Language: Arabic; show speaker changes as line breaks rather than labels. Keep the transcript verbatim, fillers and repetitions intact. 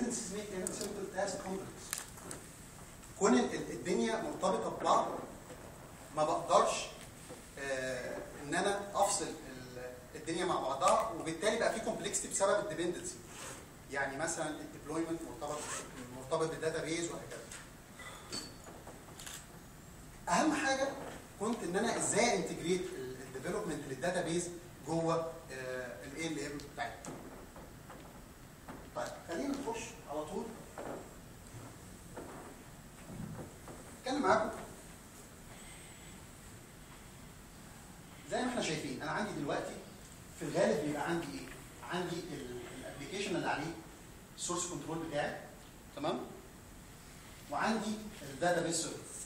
dependencies make even simple tasks complex. كون الدنيا مرتبطه ببعض ما بقدرش آه ان انا افصل الدنيا مع بعضها، وبالتالي بقى في كومبلكسيتي بسبب الديبندنسي. يعني مثلا الديبلويمنت مرتبط مرتبط بالداتا بيز وهكذا. اهم حاجه كنت ان انا ازاي انتجريت الديفلوبمنت للداتا بيز جوه الاي ال ام بتاعتنا. طيب خلينا نخش على طول اتكلم معاكم. زي ما احنا شايفين انا عندي دلوقتي في الغالب بيبقى عندي ايه؟ عندي الابلكيشن اللي عليه السورس كنترول بتاعي، تمام؟ وعندي الداتا بيس سيرفر.